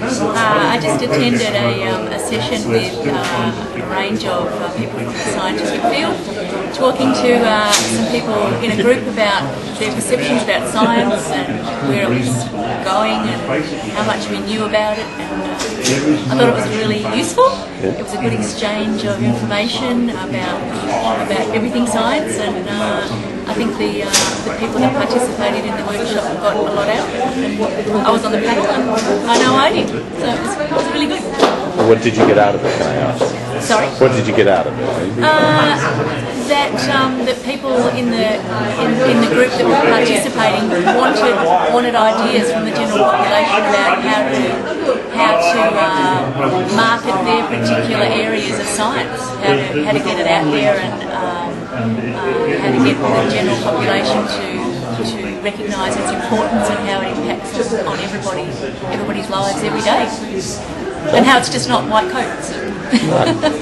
I just attended a session with a range of people from the scientific field, talking to some people in a group about their perceptions about science and where it was going and how much we knew about it. And I thought it was really useful. It was a good exchange of information about everything science, and I think the people that participated in the workshop got a lot out. And I was on the panel, and I know I did, so it was really good. What did you get out of it, can I ask? Sorry? What did you get out of it? That people in the group that were participating wanted ideas from the general population about how to market their particular areas of science, how to get it out there, and how to get the general population to recognise its importance and how it impacts on everybody's lives every day, and how it's just not white coats.